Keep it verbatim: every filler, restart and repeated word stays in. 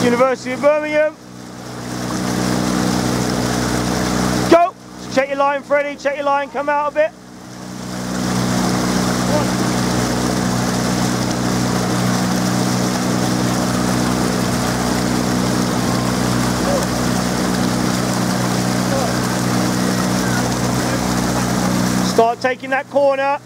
University of Birmingham. Go! Check your line, Freddie, check your line, come out a bit. Start taking that corner.